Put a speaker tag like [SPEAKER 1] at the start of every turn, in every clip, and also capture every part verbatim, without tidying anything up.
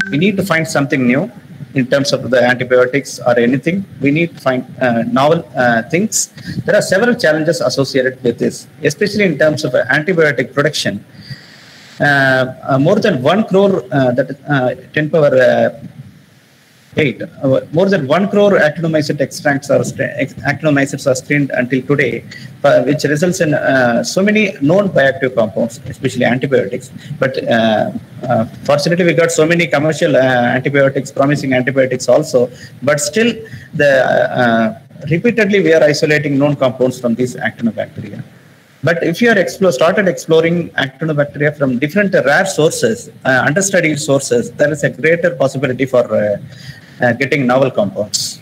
[SPEAKER 1] We need to find something new in terms of the antibiotics or anything. We need to find uh, novel uh, things. There are several challenges associated with this, especially in terms of uh, antibiotic production. Uh, uh, more than one crore, uh, that uh, ten power uh, eight, uh, more than one crore actinomycet extracts are actinomycets are screened until today, uh, which results in uh, so many known bioactive compounds, especially antibiotics. But uh, uh, fortunately, we got so many commercial uh, antibiotics, promising antibiotics also. But still, the uh, repeatedly we are isolating known compounds from these actinobacteria. But if you are explore, started exploring actinobacteria from different uh, rare sources, uh, understudied sources, there is a greater possibility for uh, uh, getting novel compounds.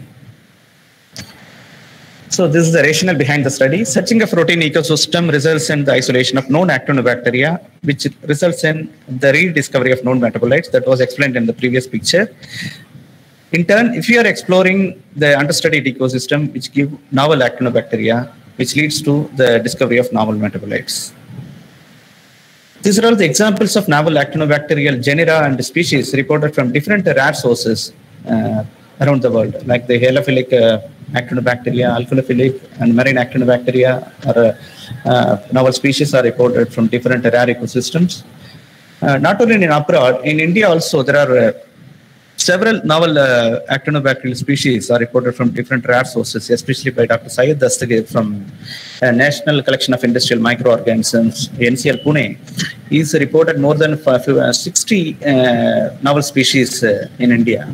[SPEAKER 1] So this is the rationale behind the study. Searching a protein ecosystem results in the isolation of known actinobacteria, which results in the rediscovery of known metabolites that was explained in the previous picture. In turn, if you are exploring the understudied ecosystem, which give novel actinobacteria, which leads to the discovery of novel metabolites. These are all the examples of novel actinobacterial genera and species reported from different rare sources uh, around the world, like the halophilic uh, actinobacteria, alphaphilic, and marine actinobacteria, or uh, uh, novel species are reported from different rare ecosystems. Uh, not only in abroad, in India also there are uh, several novel uh, actinobacterial species are reported from different rare sources, especially by Doctor Syed Dastagir from uh, National Collection of Industrial Microorganisms, N C L Pune. He's reported more than sixty uh, novel species uh, in India.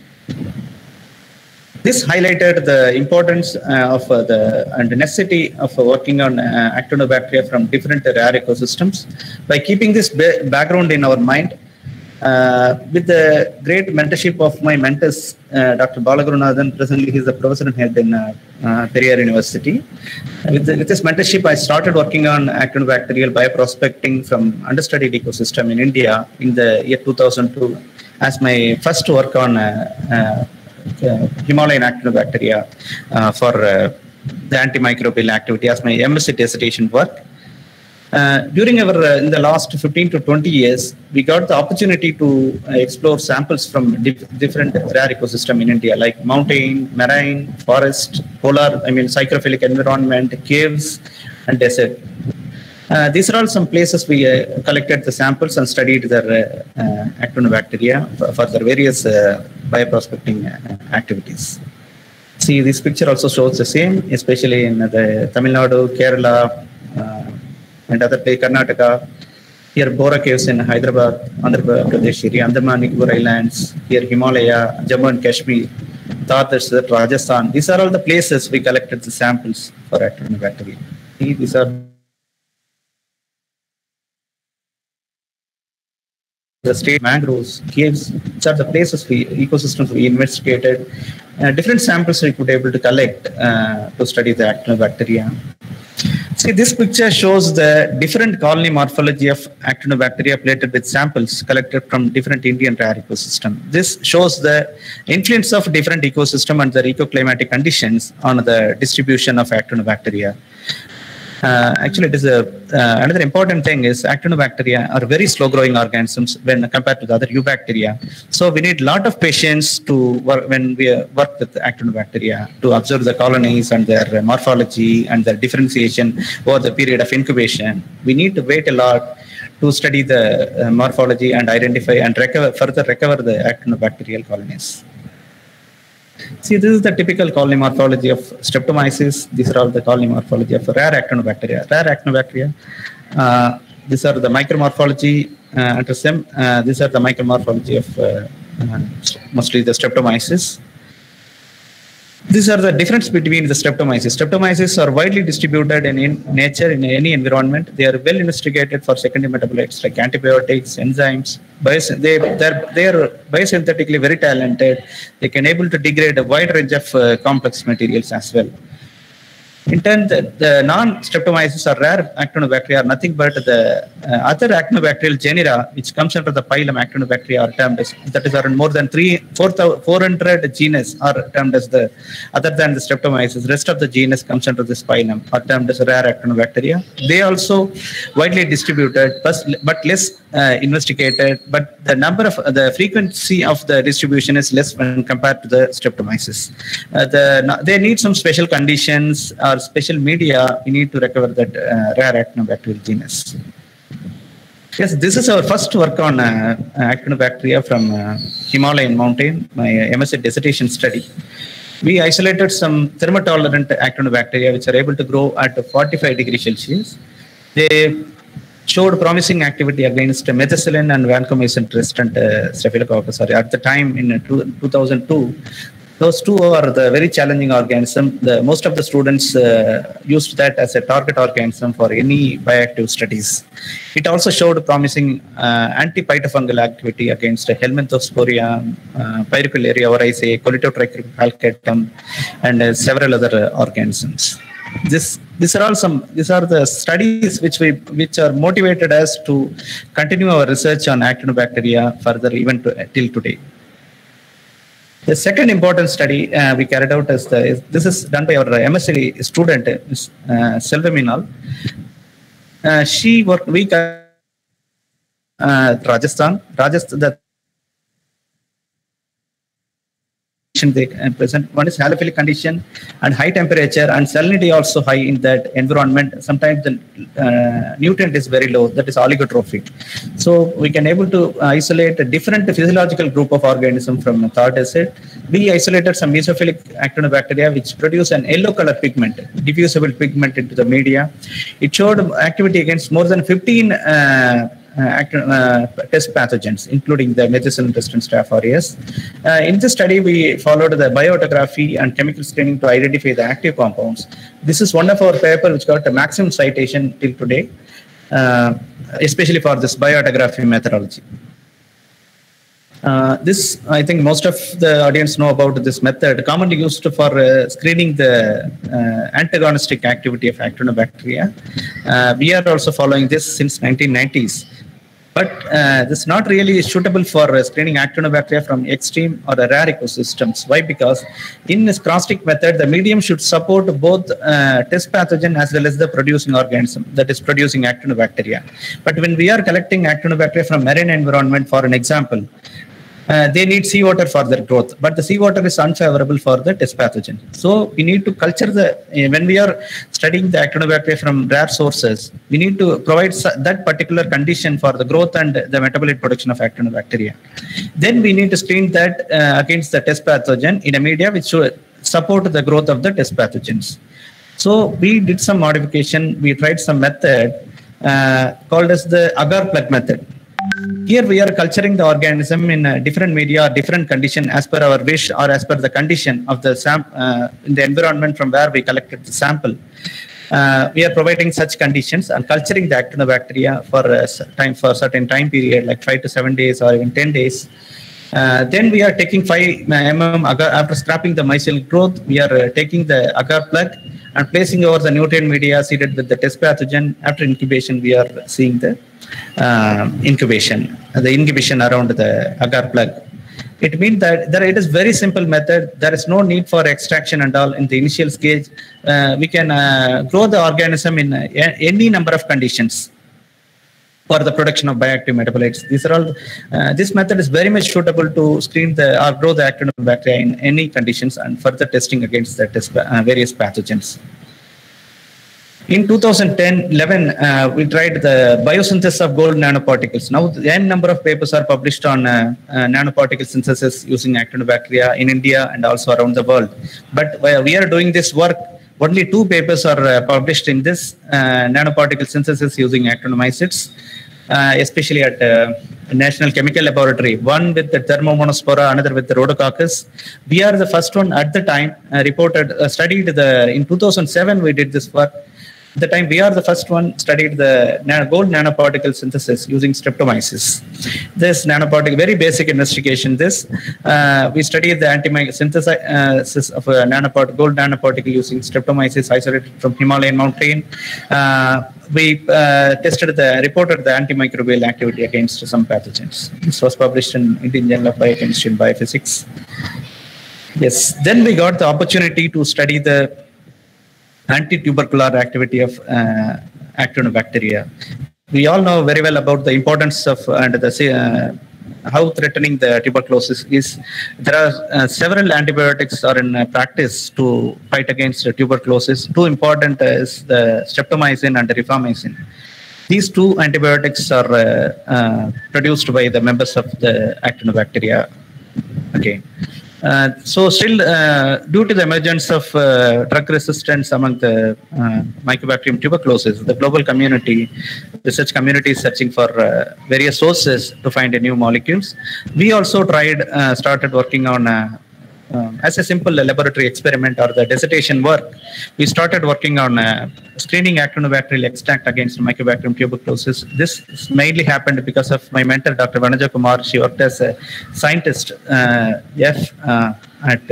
[SPEAKER 1] This highlighted the importance uh, of uh, the and the necessity of uh, working on uh, actinobacteria from different rare ecosystems. By keeping this ba background in our mind, Uh, with the great mentorship of my mentors, uh, Doctor Balagurunathan, presently he is the professor and head in uh, uh, Periyar University. With, the, with this mentorship, I started working on actinobacterial bioprospecting from understudied ecosystem in India in the year two thousand two as my first work on uh, uh, uh, Himalayan actinobacteria uh, for uh, the antimicrobial activity as my M S c dissertation work. Uh, during our, uh, in the last fifteen to twenty years, we got the opportunity to uh, explore samples from dif different rare ecosystem in India, like mountain, marine, forest, polar, I mean, psychrophilic environment, caves, and desert. Uh, these are all some places we uh, collected the samples and studied their uh, uh, actinobacteria for, for their various uh, bioprospecting uh, activities. See, this picture also shows the same, especially in the Tamil Nadu, Kerala, uh, and other places, Karnataka. Here, Bora Caves in Hyderabad, Andhra Pradesh, here, Andaman Nicobar Islands, here, Himalaya, Jammu and Kashmir, Thar Desert, Rajasthan. These are all the places we collected the samples for actinobacteria. These are the state mangroves, caves, which are the places we, ecosystems we investigated. Uh, different samples we could able to collect uh, to study the actinobacteria. See, this picture shows the different colony morphology of actinobacteria plated with samples collected from different Indian rare ecosystem. This shows the influence of different ecosystem and the ecoclimatic conditions on the distribution of actinobacteria. Uh, actually, it is a, uh, another important thing is actinobacteria are very slow growing organisms when compared to the other eubacteria. So we need a lot of patience to work when we uh, work with actinobacteria to observe the colonies and their uh, morphology and their differentiation over the period of incubation. We need to wait a lot to study the uh, morphology and identify and recover, further recover the actinobacterial colonies. See, this is the typical colony morphology of Streptomyces. These are all the colony morphology of rare actinobacteria. Rare actinobacteria. Uh, these are the micromorphology uh, under S E M. Uh, these are the micromorphology of uh, uh, mostly the Streptomyces. These are the difference between the Streptomyces. Streptomyces are widely distributed in, in nature in any environment. They are well investigated for secondary metabolites like antibiotics, enzymes. Bios they they're they're biosynthetically very talented. They can able to degrade a wide range of uh, complex materials as well. In turn, the, the non-streptomyces or rare actinobacteria are nothing but the uh, other actinobacterial genera which comes under the phylum Actinobacteria are termed as, that is around more than three, four, four hundred genus are termed as the, other than the streptomyces, rest of the genus comes under this phylum are termed as rare actinobacteria. They also widely distributed but, but less uh, investigated, but the number of, uh, the frequency of the distribution is less when compared to the streptomyces. Uh, the, they need some special conditions or special media we need to recover that uh, rare actinobacterial genus. Yes, this is our first work on uh, actinobacteria from uh, Himalayan mountain, my M S c dissertation study. We isolated some thermotolerant actinobacteria which are able to grow at forty-five degrees Celsius. They showed promising activity against methicillin and vancomycin resistant uh, staphylococcus aureus. At the time in uh, two thousand two, those two are the very challenging organism. The, most of the students uh, used that as a target organism for any bioactive studies. It also showed promising uh, anti-phytofungal activity against Helminthosporium, uh, Pyracularia oryzae, Colletotrichum, and uh, several other uh, organisms. This, these are all some. These are the studies which we, which are motivated us to continue our research on actinobacteria further, even to, till today. The second important study uh, we carried out is, the, is this is done by our M S c student, uh, Selva Meenal. Uh, she worked, we uh, Rajasthan, Rajasthan, the they present. One is halophilic condition and high temperature, and salinity also high in that environment. Sometimes the uh, nutrient is very low, that is oligotrophic. So we can able to isolate a different physiological group of organism from third acid. We isolated some mesophilic actinobacteria which produce an yellow color pigment, diffusible pigment into the media. It showed activity against more than fifteen uh, Uh, uh, test pathogens, including the methicillin-resistant Staph aureus. Uh, in this study, we followed the bioautography and chemical screening to identify the active compounds. This is one of our paper which got a maximum citation till today, uh, especially for this bioautography methodology. Uh, this, I think most of the audience know about this method, commonly used for uh, screening the uh, antagonistic activity of actinobacteria. Uh, we are also following this since nineteen nineties. But uh, this is not really suitable for uh, screening actinobacteria from extreme or rare ecosystems. Why? Because in this cross-tick method, the medium should support both uh, test pathogen as well as the producing organism that is producing actinobacteria. But when we are collecting actinobacteria from marine environment, for an example, Uh, they need seawater for their growth, but the seawater is unfavorable for the test pathogen. So we need to culture the, uh, when we are studying the actinobacteria from rare sources, we need to provide that particular condition for the growth and the metabolite production of actinobacteria. Then we need to screen that uh, against the test pathogen in a media which should support the growth of the test pathogens. So we did some modification. We tried some method uh, called as the agar plug method. Here we are culturing the organism in a different media or different condition as per our wish or as per the condition of the sam uh, in the environment from where we collected the sample. Uh, we are providing such conditions and culturing the actinobacteria for a time for a certain time period, like five to seven days or even ten days. Uh, then we are taking five millimeters agar, after scrapping the mycelial growth. We are uh, taking the agar plug and placing over the nutrient media seeded with the test pathogen. After incubation, we are seeing the uh, incubation, the inhibition around the agar plug. It means that there it is very simple method. There is no need for extraction and all in the initial stage. Uh, we can uh, grow the organism in uh, any number of conditions for the production of bioactive metabolites. These are all. Uh, this method is very much suitable to screen the or grow the actinobacteria in any conditions and further testing against the test, uh, various pathogens. In two thousand ten eleven, uh, we tried the biosynthesis of gold nanoparticles. Now, the n number of papers are published on uh, uh, nanoparticle synthesis using actinobacteria in India and also around the world. But uh, we are doing this work, only two papers are uh, published in this uh, nanoparticle synthesis using actinomycetes, uh, especially at uh, National Chemical Laboratory, one with the Thermomonospora, another with the Rhodococcus. We are the first one at the time uh, reported, uh, studied the, in two thousand seven we did this work. At the time, we are the first one studied the gold nanoparticle synthesis using streptomyces. This nanoparticle, very basic investigation. This uh, we studied the anti-synthesis of a nanoparticle, gold nanoparticle using streptomyces isolated from Himalayan mountain. Uh, we uh, tested the reported the antimicrobial activity against some pathogens. This was published in Indian Journal of Biochemistry and Biophysics. Yes. Then we got the opportunity to study the anti-tubercular activity of uh, actinobacteria. We all know very well about the importance of and the uh, how threatening the tuberculosis is. There are uh, several antibiotics are in uh, practice to fight against uh, tuberculosis. Two important uh, is the streptomycin and the rifamycin. These two antibiotics are uh, uh, produced by the members of the actinobacteria. Okay. Uh, so still, uh, due to the emergence of uh, drug resistance among the uh, Mycobacterium tuberculosis, the global community, research community is searching for uh, various sources to find new molecules. We also tried, uh, started working on uh, Um, as a simple laboratory experiment or the dissertation work. We started working on uh, screening actinobacterial extract against Mycobacterium tuberculosis. This mainly happened because of my mentor, Doctor Vanaja Kumar. She worked as a scientist uh, F uh, at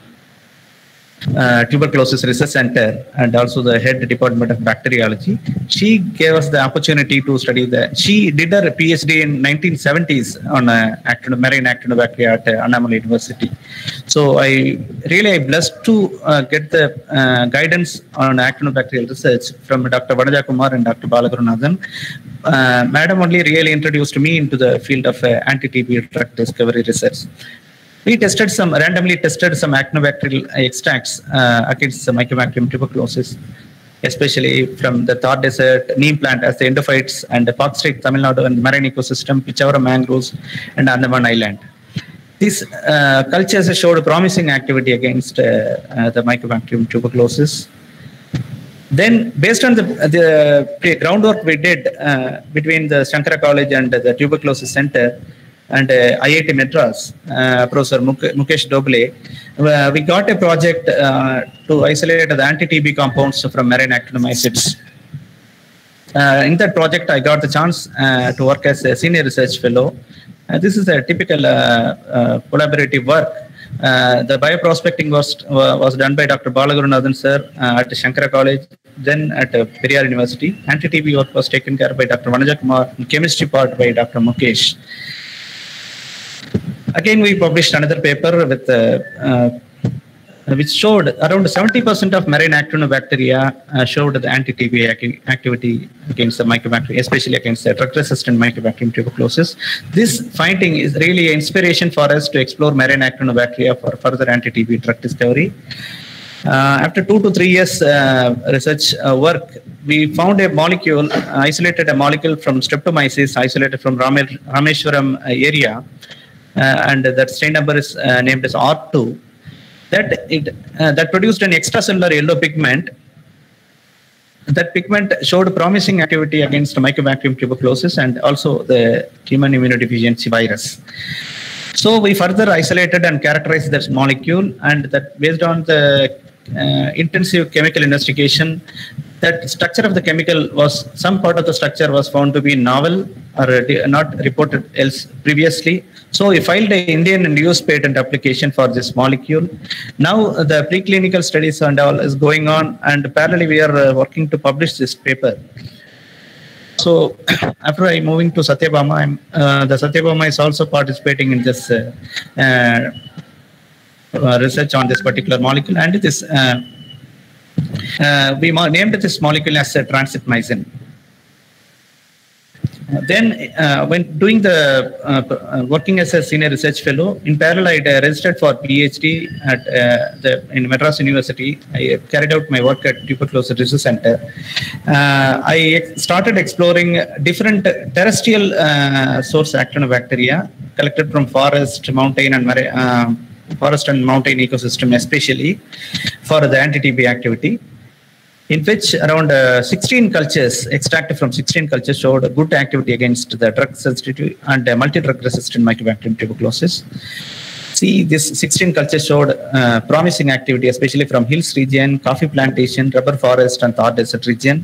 [SPEAKER 1] Uh, tuberculosis research center and also the head department of bacteriology. She gave us the opportunity to study the, she did her PhD in nineteen seventies on uh, actino, marine actinobacteria at uh, Annamalai University. So I really blessed to uh, get the uh, guidance on actinobacterial research from Doctor Vanaja Kumar and Doctor Balagurunathan. Uh, Madam only really introduced me into the field of uh, anti-T B drug discovery research. We tested some, randomly tested some actinobacterial extracts uh, against the Mycobacterium tuberculosis, especially from the Thar Desert, neem plant as the endophytes, and the Park Strait, Tamil Nadu, and the marine ecosystem, Pichawara mangroves, and Andaman Island. These uh, cultures showed promising activity against uh, uh, the Mycobacterium tuberculosis. Then, based on the, the groundwork we did uh, between the Shankara College and the Tuberculosis Center, and uh, I I T Madras, uh, Professor Mukesh Doble, uh, we got a project uh, to isolate the anti-T B compounds from marine actinomycetes. Uh, in that project, I got the chance uh, to work as a senior research fellow. Uh, this is a typical uh, uh, collaborative work. Uh, the bioprospecting was uh, was done by Doctor Balagurunathan sir uh, at Shankara College, then at uh, Periyar University. Anti-T B work was taken care of by Doctor Vanaja Kumar, chemistry part by Doctor Mukesh. Again, we published another paper with uh, uh, which showed around seventy percent of marine actinobacteria uh, showed the anti-T B acti activity against the Mycobacterium, especially against the drug-resistant Mycobacterium tuberculosis. This finding is really an inspiration for us to explore marine actinobacteria for further anti-T B drug discovery. Uh, after two to three years uh, research uh, work, we found a molecule, uh, isolated a molecule from Streptomyces, isolated from Rameshwaram uh, area. Uh, and that strain number is uh, named as R two. That it uh, that produced an extracellular yellow pigment. That pigment showed promising activity against Mycobacterium tuberculosis and also the human immunodeficiency virus. So we further isolated and characterized this molecule, and that based on the uh, intensive chemical investigation, that structure of the chemical was, some part of the structure was found to be novel or not reported else previously. So we filed an Indian and U S patent application for this molecule. Now the preclinical studies and all is going on, and parallelly we are uh, working to publish this paper. So after I moving to Satyabama, I'm, uh, the Satyabama is also participating in this uh, uh, uh, research on this particular molecule, and this uh, uh, we named this molecule as uh, transitmycin. Uh, then, uh, when doing the uh, uh, working as a senior research fellow, in parallel, I uh, registered for PhD at uh, the in Madras University. I uh, carried out my work at Tuberculosis Research Center. Uh, I started exploring different terrestrial uh, source actinobacteria collected from forest, mountain, and uh, forest and mountain ecosystem, especially for the anti-T B activity, in which around uh, sixteen cultures, extracted from sixteen cultures, showed good activity against the drug sensitive and uh, multi-drug resistant Mycobacterium tuberculosis. See, this sixteen cultures showed uh, promising activity, especially from hills region, coffee plantation, rubber forest, and Thar Desert region.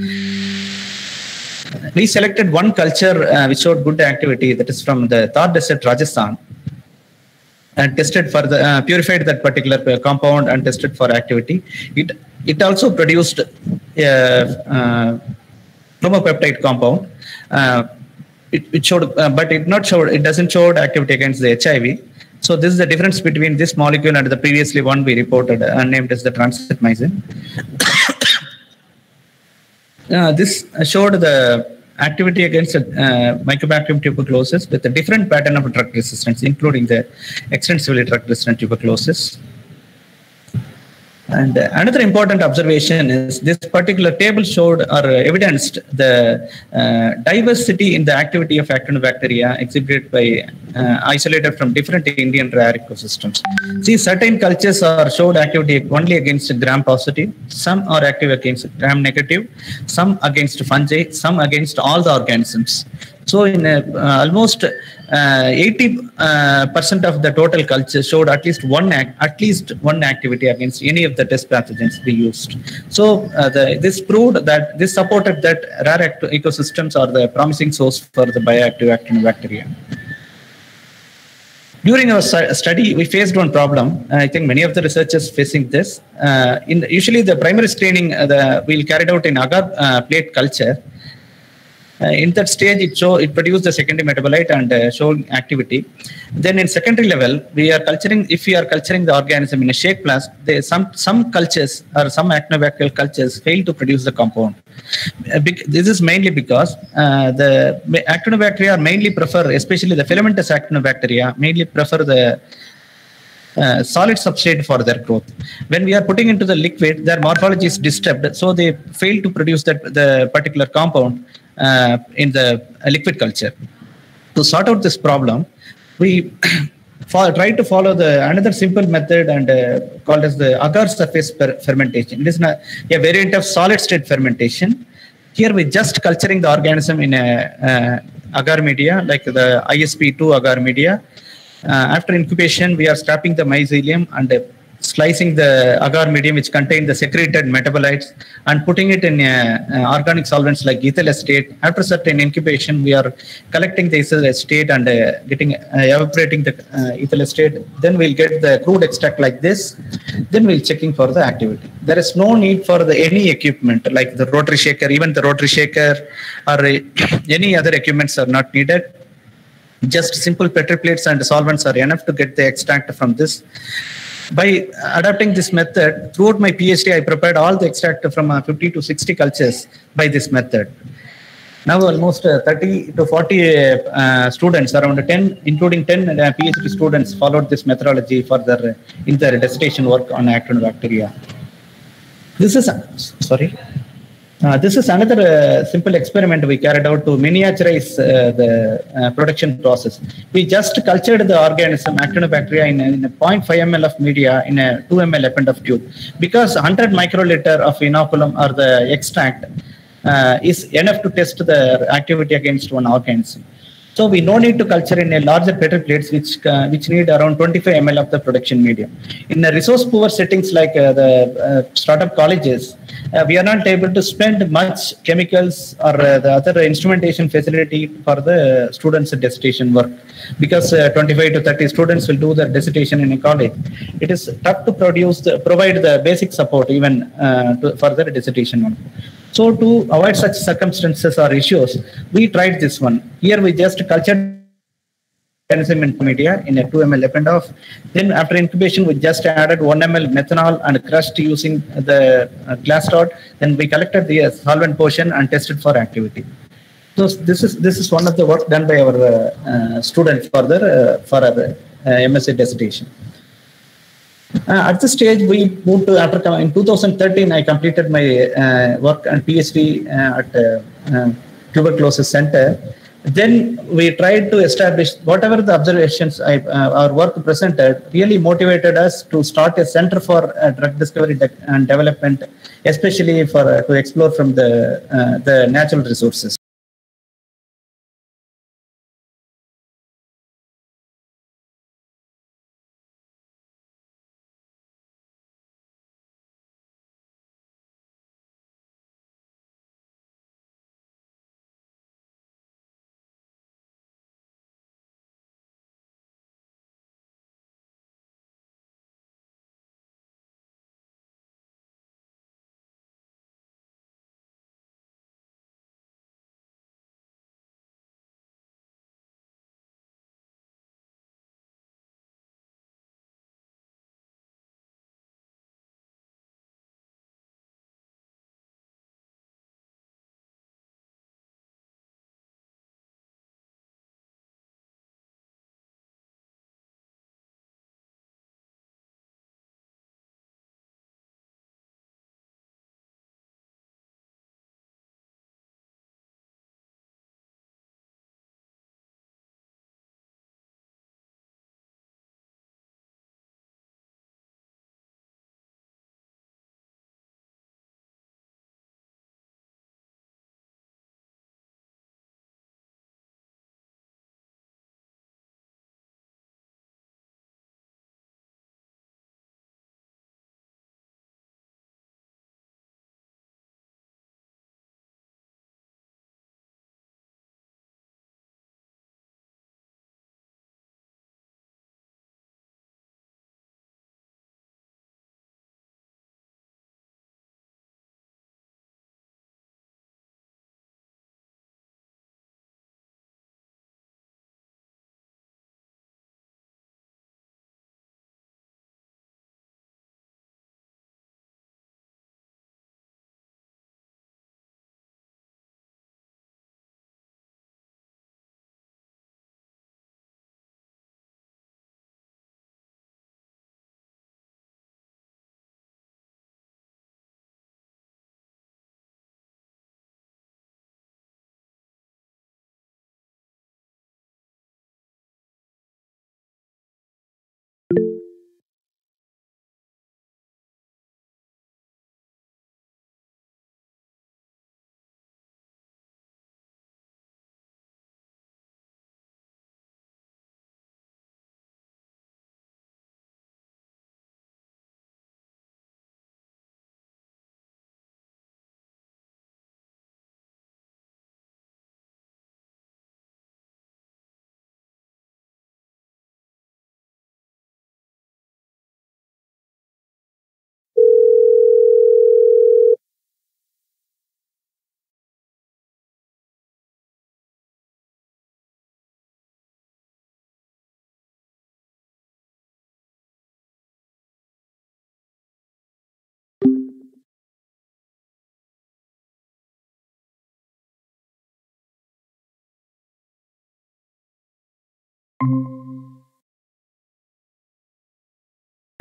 [SPEAKER 1] We selected one culture uh, which showed good activity, that is from the Thar Desert, Rajasthan, and tested for the uh, purified that particular compound and tested for activity. It it also produced a uh, chromopeptide compound. Uh, it, it showed, uh, but it not showed. It doesn't show activity against the H I V. So this is the difference between this molecule and the previously one we reported, uh, named as the transitmycin. uh, this showed the activity against uh, Mycobacterium tuberculosis with a different pattern of drug resistance, including the extensively drug resistant tuberculosis. And uh, another important observation is this particular table showed or evidenced the uh, diversity in the activity of actinobacteria exhibited by uh, isolated from different Indian rare ecosystems. See, certain cultures are showed activity only against gram positive, some are active against gram negative, some against fungi, some against all the organisms. So in uh, uh, almost uh, eighty percent uh, of the total culture showed at least one act, at least one activity against any of the test pathogens we used. So uh, the, this proved that this supported that rare ecosystems are the promising source for the bioactive actinobacteria. During our study, we faced one problem. I think many of the researchers facing this. Uh, in usually the primary screening uh, the, we'll carried out in agar uh, plate culture. Uh, in that stage, it show it produced the secondary metabolite and uh, showing activity. Then in secondary level, we are culturing. If we are culturing the organism in a shake flask, they, some some cultures or some actinobacterial cultures fail to produce the compound. Uh, this is mainly because uh, the actinobacteria mainly prefer, especially the filamentous actinobacteria, mainly prefer the Uh, solid substrate for their growth. When we are putting into the liquid, their morphology is disturbed, so they fail to produce that the particular compound uh, in the uh, liquid culture. To sort out this problem, we try to follow the another simple method and uh, called as the agar surface fermentation. It is not a variant of solid state fermentation. Here we just culturing the organism in a uh, agar media, like the I S P two agar media. Uh, after incubation, we are scrapping the mycelium and uh, slicing the agar medium which contain the secreted metabolites and putting it in uh, uh, organic solvents like ethyl acetate. After certain incubation, we are collecting the ethyl acetate and uh, getting uh, evaporating the uh, ethyl acetate. Then we'll get the crude extract like this. Then we'll checking for the activity. There is no need for the any equipment like the rotary shaker, even the rotary shaker or uh, any other equipments are not needed. Just simple Petri plates and solvents are enough to get the extract from this. By adapting this method, throughout my PhD, I prepared all the extract from uh, fifty to sixty cultures by this method. Now almost uh, thirty to forty uh, students, around ten, including ten uh, PhD students, followed this methodology for their uh, in their dissertation work on actinobacteria. This is, sorry. Uh, this is another uh, simple experiment we carried out to miniaturize uh, the uh, production process. We just cultured the organism actinobacteria in a, in a zero point five milliliters of media in a two milliliters Eppendorf tube. Because one hundred microliter of inoculum or the extract uh, is enough to test the activity against one organism. So we no need to culture in a larger Petri plates which uh, which need around twenty-five milliliters of the production medium. In the resource poor settings like uh, the uh, startup colleges, uh, we are not able to spend much chemicals or uh, the other instrumentation facility for the students' dissertation work, because uh, twenty-five to thirty students will do their dissertation in a college. It is tough to produce the, provide the basic support even uh, to, for their dissertation work. So to avoid such circumstances or issues, we tried this one. Here we just cultured organism in media in a two milliliters Eppendorf. Then after incubation, we just added one milliliter methanol and crushed using the uh, glass rod. Then we collected the uh, solvent portion and tested for activity. So this is this is one of the work done by our uh, uh, students for the uh, for our uh, M S c dissertation. Uh, at this stage, we moved to after in two thousand thirteen. I completed my uh, work and PhD uh, at uh, uh, Tuberculosis Center. Then we tried to establish whatever the observations I, uh, our work presented really motivated us to start a center for uh, drug discovery de and development, especially for uh, to explore from the uh, the natural resources.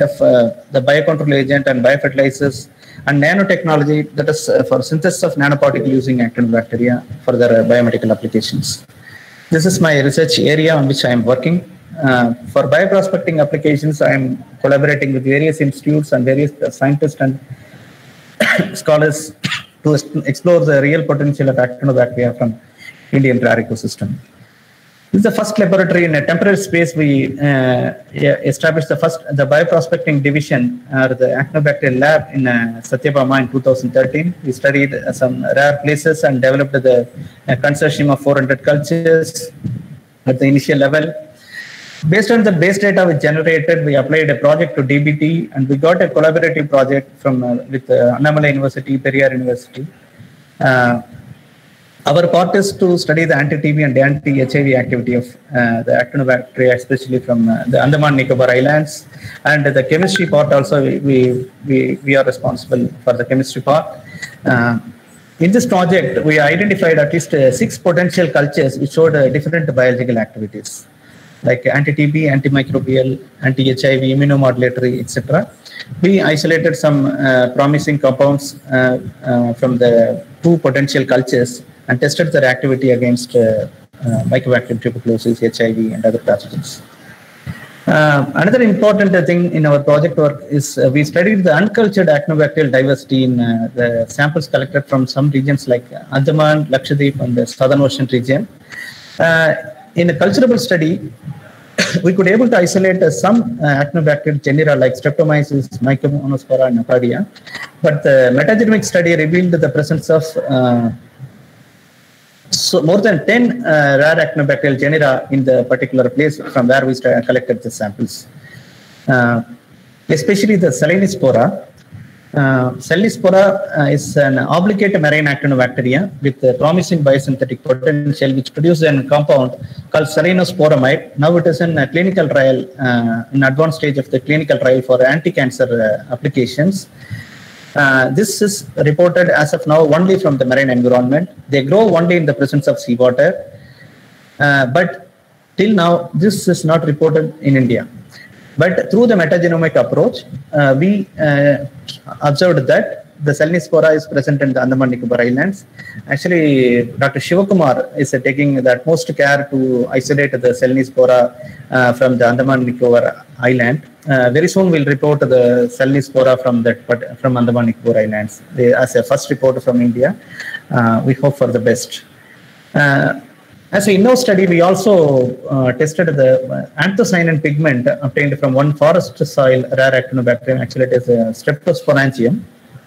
[SPEAKER 1] of uh, the biocontrol agent and biofertilizers and nanotechnology, that is uh, for synthesis of nanoparticle using actinobacteria for their uh, biomedical applications. This is my research area on which I am working. Uh, for bioprospecting applications, I am collaborating with various institutes and various scientists and scholars to explore the real potential of actinobacteria from Indian rare ecosystem. This is the first laboratory in a temporary space. We uh, established the first, the bioprospecting division, or the actinobacterial lab in uh, Satyabama in two thousand thirteen. We studied uh, some rare places and developed the uh, consortium of four hundred cultures at the initial level. Based on the base data we generated, we applied a project to D B T, and we got a collaborative project from uh, with uh, Annamalai University, Periyar University. Uh, Our part is to study the anti-T B and anti-H I V activity of uh, the actinobacteria, especially from uh, the Andaman Nicobar Islands. And the chemistry part also, we, we, we, we are responsible for the chemistry part. Uh, in this project, we identified at least uh, six potential cultures which showed uh, different biological activities, like anti-T B, antimicrobial, anti-H I V, immunomodulatory, et cetera. We isolated some uh, promising compounds uh, uh, from the two potential cultures and tested their activity against uh, uh, Mycobacterium tuberculosis, H I V, and other pathogens. Uh, another important uh, thing in our project work is uh, we studied the uncultured actinobacterial diversity in uh, the samples collected from some regions like Andaman, Lakshadweep, and the Southern Ocean region. Uh, in a culturable study, we could able to isolate uh, some uh, actinobacterial genera like Streptomyces, Mycomonospora, and Nocardia, but the metagenomic study revealed the presence of uh, so more than ten uh, rare actinobacterial genera in the particular place from where we collected the samples, uh, especially the Selenispora. Uh, Selenispora uh, is an obligate marine actinobacteria with a promising biosynthetic potential, which produces a compound called selenosporamide. Now it is in a clinical trial, uh, in advanced stage of the clinical trial for anti-cancer uh, applications. Uh, this is reported as of now only from the marine environment. They grow only in the presence of seawater. Uh, but till now, this is not reported in India. But through the metagenomic approach, uh, we uh, observed that the Selenispora is present in the Andaman Nicobar Islands. Actually, Doctor Shivakumar is uh, taking the utmost care to isolate the Selenispora uh, from the Andaman Nicobar Island. Uh, very soon we'll report the Selenispora from that from Andaman Nicobar Islands they, as a first report from India. Uh, we hope for the best. Uh, as an in-house study, we also uh, tested the anthocyanin pigment obtained from one forest soil rare actinobacterium. Actually, it is a Streptosporangium.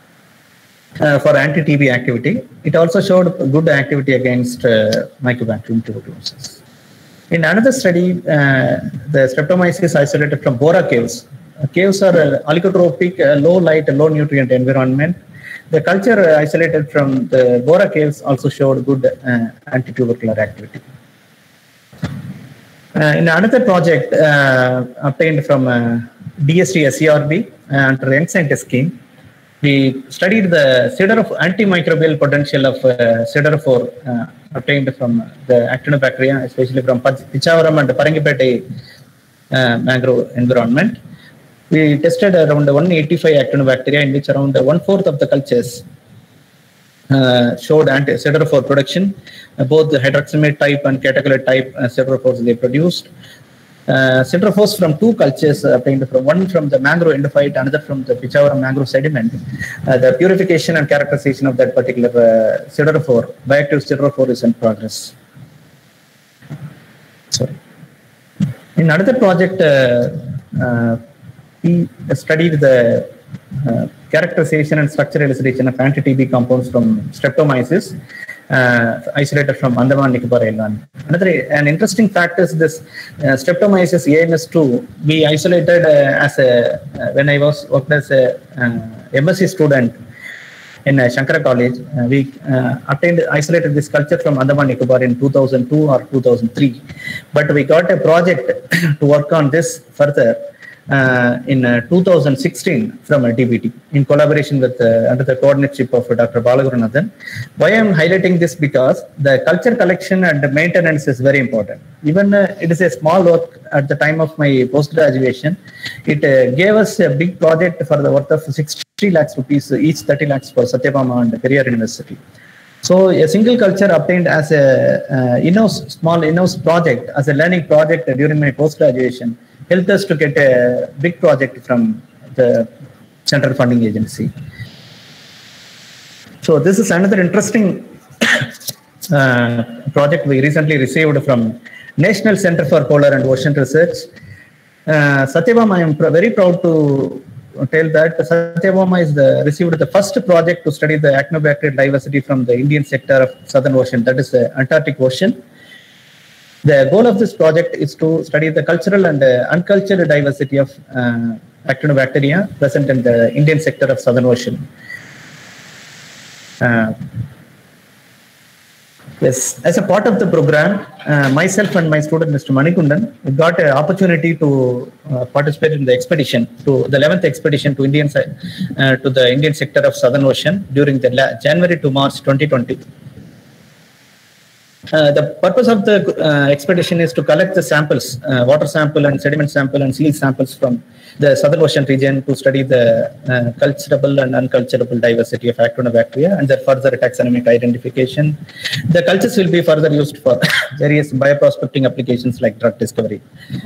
[SPEAKER 1] Uh, for anti-T B activity. It also showed good activity against uh, Mycobacterium tuberculosis. In another study, uh, the Streptomyces is isolated from Bora caves. Uh, caves are uh, oligotropic, uh, low light, low nutrient environment. The culture uh, isolated from the Bora caves also showed good uh, anti-tubercular activity. Uh, in another project uh, obtained from uh, D S T S C R B uh, under the Young Scientist scheme, we studied the sideroph antimicrobial potential of uh, siderophore uh, obtained from the actinobacteria, especially from Pichavaram and Parangipete uh, mangrove environment. We tested around one hundred eighty-five actinobacteria, in which around one fourth of the cultures uh, showed anti siderophore production. Uh, both the hydroxamate type and catechol type uh, siderophores they produced. Uh, siderophores from two cultures uh, obtained from one from the mangrove endophyte, another from the Pichavaram mangrove sediment. Uh, the purification and characterization of that particular uh, siderophore, bioactive siderophore, is in progress. Sorry. In another project, uh, uh, we studied the uh, characterization and structural elucidation of anti-T B compounds from Streptomyces, uh, isolated from Andaman Nicobar Island. Another an interesting fact is this uh, Streptomyces A M S two. We isolated uh, as a uh, when I was worked as a uh, M S c student in uh, Shankara College. Uh, we uh, obtained isolated this culture from Andaman Nicobar in two thousand two or two thousand three. But we got a project to work on this further. uh, in uh, two thousand sixteen from uh, D B T in collaboration with uh, under the coordinatorship of uh, Doctor Balagurunathan. Why I am highlighting this? Because the culture collection and the maintenance is very important. Even uh, it is a small work at the time of my post graduation. It uh, gave us a big project for the worth of sixty lakhs rupees, each thirty lakhs for Satyabama and Periyar University. So a single culture obtained as a uh, in-house, small in-house project, as a learning project during my post-graduation, helped us to get a big project from the Central Funding Agency. So this is another interesting uh, project we recently received from National Center for Polar and Ocean Research. Uh, Satyabama, I am pr very proud to tell that Satyabama is the, received the first project to study the actinobacterial diversity from the Indian sector of Southern Ocean, that is the Antarctic Ocean. The goal of this project is to study the cultural and uh, uncultured diversity of uh, actinobacteria present in the Indian sector of Southern Ocean. Uh, Yes, as a part of the program, uh, myself and my student, Mister Manikundan, we got an opportunity to uh, participate in the expedition, to the eleventh expedition to Indian uh, to the Indian sector of Southern Ocean during the January to March twenty twenty. Uh, the purpose of the uh, expedition is to collect the samples, uh, water sample and sediment sample and seal samples from the Southern Ocean region to study the uh, culturable and unculturable diversity of actinobacteria and their further taxonomic identification. The cultures will be further used for various bioprospecting applications like drug discovery.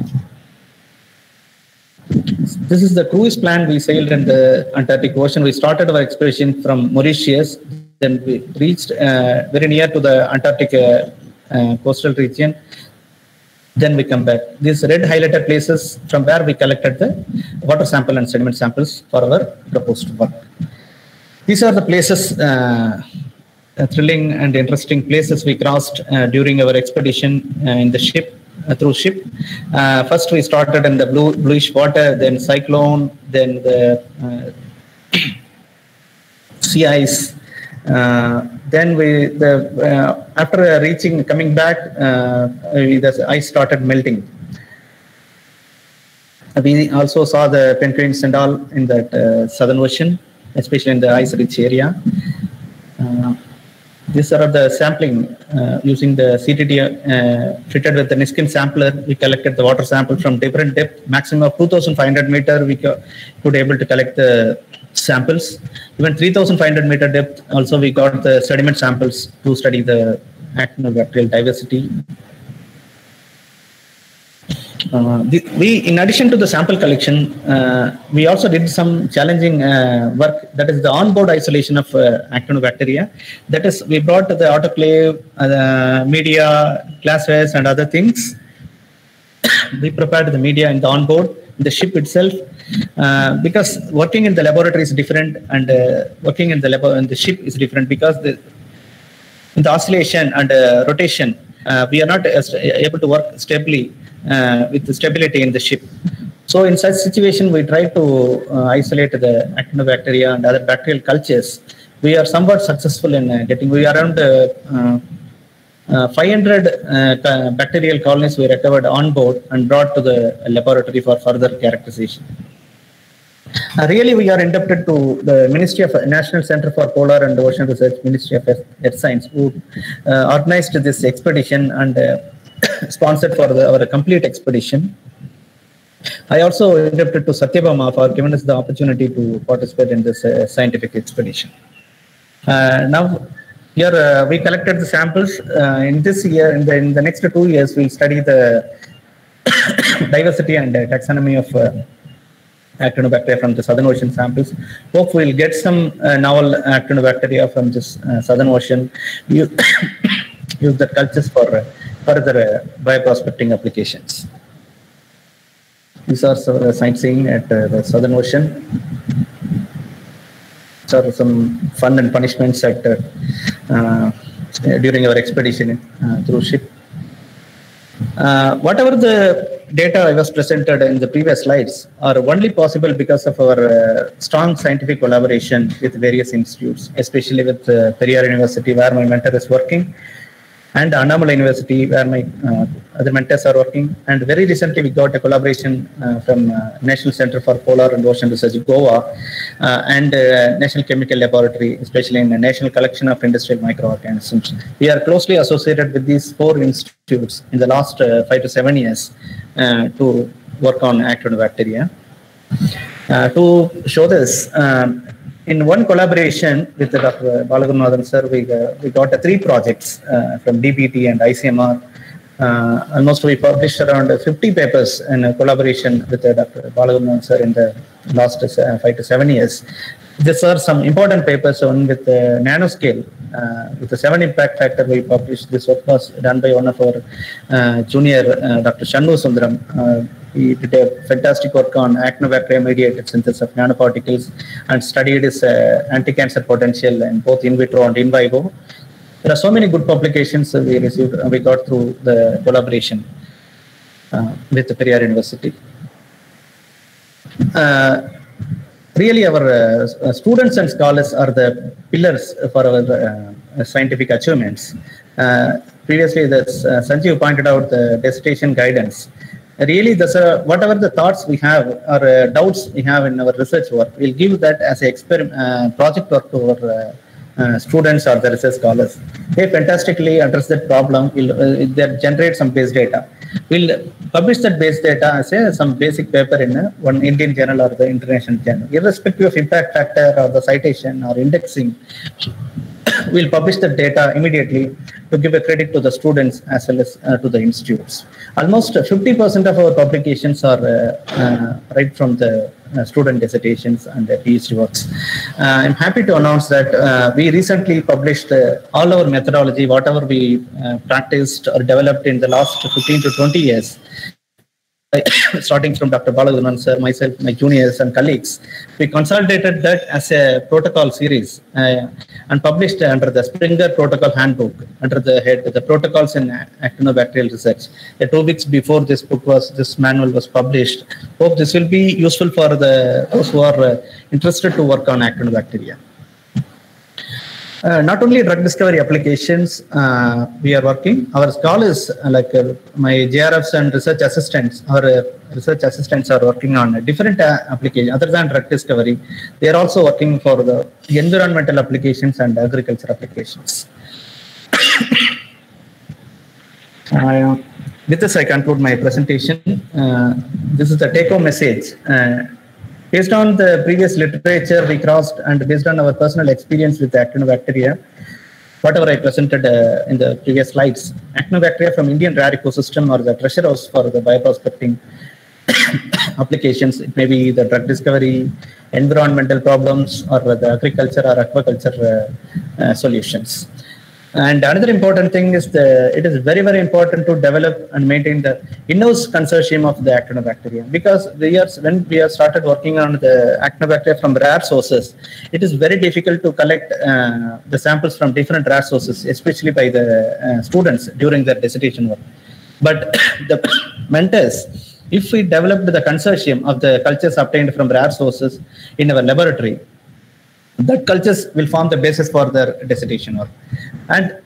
[SPEAKER 1] This is the cruise plan we sailed in the Antarctic Ocean. We started our expedition from Mauritius. Then we reached uh, very near to the Antarctic uh, uh, coastal region. Then we come back. These red highlighted places from where we collected the water sample and sediment samples for our proposed work. These are the places, uh, uh, thrilling and interesting places we crossed uh, during our expedition uh, in the ship, uh, through ship. Uh, first we started in the blue, bluish water, then cyclone, then the uh, sea ice. Uh, then we, the, uh, after uh, reaching, coming back, uh, we, the ice started melting. We also saw the penguins and all in that uh, Southern Ocean, especially in the ice-rich area. Uh, these are the sampling uh, using the C T T uh, fitted with the Niskin sampler. We collected the water sample from different depth, maximum of two thousand five hundred meter. We could able to collect the samples. Even three thousand five hundred meter depth, also we got the sediment samples to study the actinobacterial diversity. Uh, the, we, in addition to the sample collection, uh, we also did some challenging uh, work, that is the onboard isolation of uh, actinobacteria. That is, we brought the autoclave, uh, media, glasswares and other things. We prepared the media in the onboard, in the ship itself. Uh, because working in the laboratory is different and uh, working in the lab in the ship is different, because the, in the oscillation and uh, rotation, uh, we are not uh, able to work stably uh, with the stability in the ship. So in such situation, we try to uh, isolate the actinobacteria and other bacterial cultures. We are somewhat successful in uh, getting, we are around uh, uh, Uh, five hundred uh, bacterial colonies we recovered on board and brought to the laboratory for further characterization. Uh, really, we are indebted to the Ministry of National Center for Polar and Ocean Research, Ministry of Earth Science, who uh, organized this expedition and uh, sponsored for the, our complete expedition. I also indebted to Satyabama for giving us the opportunity to participate in this uh, scientific expedition. Uh, now. Here uh, we collected the samples. Uh, in this year, in the, in the next two years, we'll study the diversity and uh, taxonomy of uh, actinobacteria from the Southern Ocean samples. Hope we'll get some uh, novel actinobacteria from this uh, Southern Ocean. Use, use the cultures for uh, further uh, bioprospecting applications. These are some uh, sightseeing at uh, the Southern Ocean. Are some fun and punishments at uh, uh, during our expedition uh, through ship. Uh, whatever the data I was presented in the previous slides are only possible because of our uh, strong scientific collaboration with various institutes, especially with uh, Periyar University, where my mentor is working. and Annamalai University, where my uh, other mentors are working. And very recently, we got a collaboration uh, from uh, National Center for Polar and Ocean Research, Goa, uh, and uh, National Chemical Laboratory, especially in the National Collection of Industrial Microorganisms. We are closely associated with these four institutes in the last uh, five to seven years uh, to work on actinobacteria. Uh, to show this, um, in one collaboration with Doctor Balagunathan sir, we, uh, we got uh, three projects uh, from D P T and I C M R. Uh, almost we published around fifty papers in a collaboration with uh, Doctor Balagunathan sir in the last uh, five to seven years. These are some important papers on with the nanoscale. Uh, with the seven impact factor we published. This work was done by one of our uh, junior, uh, Doctor Shannu Sundaram. Uh, he did a fantastic work on actinobacteria mediated synthesis of nanoparticles and studied its uh, anti-cancer potential in both in vitro and in vivo. There are so many good publications we received, we got through the collaboration uh, with the Periyar University. Uh, Really, our uh, students and scholars are the pillars for our uh, scientific achievements. Uh, previously, this, uh, Sanjeev pointed out the dissertation guidance. Really, this, uh, whatever the thoughts we have or uh, doubts we have in our research work, we'll give that as a experiment, uh, project work to our uh, uh, students or the research scholars. They fantastically address that problem. We'll uh, they generate some base data. We'll publish that base data as a some basic paper in a, one Indian journal or the international journal. Irrespective of impact factor or the citation or indexing, we'll publish the data immediately to give a credit to the students as well as uh, to the institutes. Almost fifty percent of our publications are uh, uh, right from the uh, student dissertations and the PhD works. Uh, I'm happy to announce that uh, we recently published uh, all our methodology, whatever we uh, practiced or developed in the last fifteen to twenty years. Starting from Doctor Balagunathan sir, myself, my juniors and colleagues, we consolidated that as a protocol series uh, and published under the Springer Protocol Handbook under the head the protocols in actinobacterial research. Uh, two weeks before this book was, this manual was published. Hope this will be useful for the those who are uh, interested to work on actinobacteria. Uh, not only drug discovery applications uh, we are working, our scholars uh, like uh, my J R Fs and research assistants, our uh, research assistants are working on different uh, applications other than drug discovery. They are also working for the environmental applications and agriculture applications. uh, with this, I conclude my presentation. Uh, this is the take-home message. Uh, Based on the previous literature we crossed and based on our personal experience with actinobacteria, whatever I presented uh, in the previous slides, actinobacteria from Indian rare ecosystem or the treasure house for the bioprospecting applications. It may be the drug discovery, environmental problems, or the agriculture or aquaculture uh, uh, solutions. And another important thing is the, it is very, very important to develop and maintain the in-house consortium of the actinobacteria, because we are, when we have started working on the actinobacteria from rare sources, it is very difficult to collect uh, the samples from different rare sources, especially by the uh, students during their dissertation work. But the mentors, if we developed the consortium of the cultures obtained from rare sources in our laboratory, that cultures will form the basis for their dissertation work. And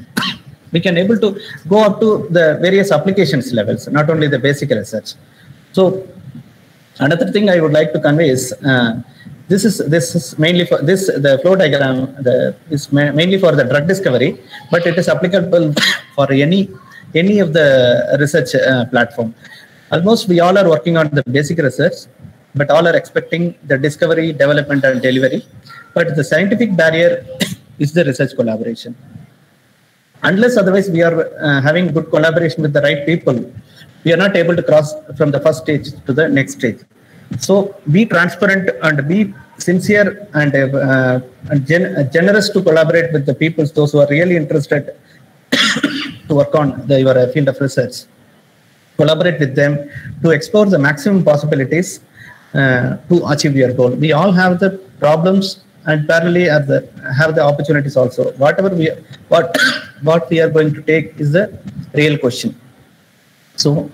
[SPEAKER 1] we can able to go up to the various applications levels, not only the basic research. So another thing I would like to convey is uh, this is this is mainly for this the flow diagram the is ma mainly for the drug discovery, but it is applicable for any any of the research uh, platform. Almost we all are working on the basic research, but all are expecting the discovery, development, and delivery. But the scientific barrier is the research collaboration. Unless otherwise we are uh, having good collaboration with the right people, we are not able to cross from the first stage to the next stage. So be transparent and be sincere and, uh, and gen generous to collaborate with the people, those who are really interested to work on the, your field of research. Collaborate with them to explore the maximum possibilities uh, to achieve your goal. We all have the problems and parallelly are the, have the opportunities also. Whatever we what what we are going to take is the real question. So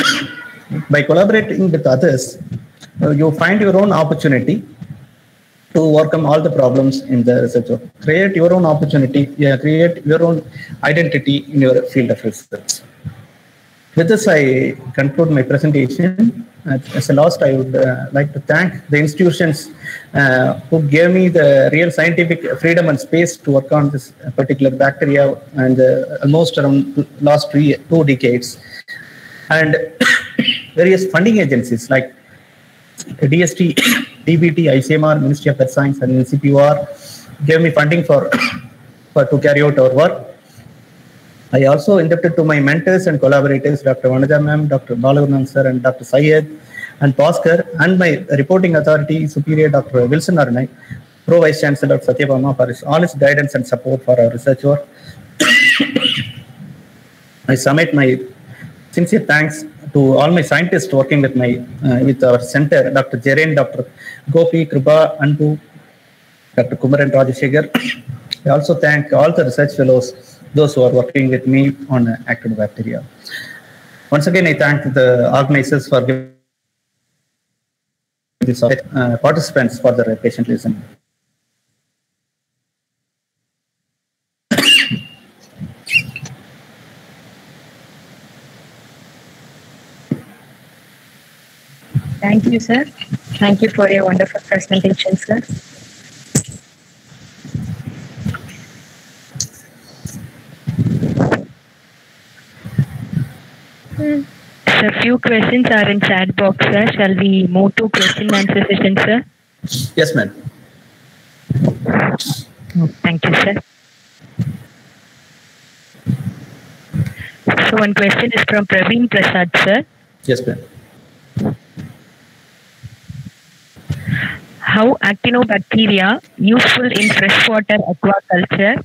[SPEAKER 1] by collaborating with others, uh, you find your own opportunity to to overcome all the problems in the research work. Create your own opportunity, yeah, create your own identity in your field of research. With this, I conclude my presentation. As a last, I would uh, like to thank the institutions uh, who gave me the real scientific freedom and space to work on this particular bacteria, and uh, almost around last three, two decades. And various funding agencies like D S T, D B T, I C M R, Ministry of Earth Science, and N C P O R gave me funding for, for to carry out our work. I also indebted to my mentors and collaborators, Doctor Vanaja ma'am, Doctor Balagunam sir, and Doctor Syed and Bhaskar, and my reporting authority superior, Doctor Wilson Arnay, Pro Vice Chancellor Satya Bama, for his, all his guidance and support for our research work. I submit my sincere thanks to all my scientists working with my uh, with our center, Doctor Jaren, Doctor Gopi, Kripa, Anbu, Doctor Kumaran Rajashekhar. I also thank all the research fellows, those who are working with me on uh, actinobacteria. Once again, I thank the organizers for giving this uh, participants for their patient listening.
[SPEAKER 2] Thank you, sir. Thank you for your wonderful presentation, sir. Hmm. So, few questions are in chat box, sir. Shall we move to question and answer session, sir?
[SPEAKER 1] Yes, ma'am.
[SPEAKER 2] Oh, thank you, sir. So, one question is from Praveen Prasad, sir.
[SPEAKER 1] Yes, ma'am.
[SPEAKER 2] How actinobacteria useful in freshwater aquaculture,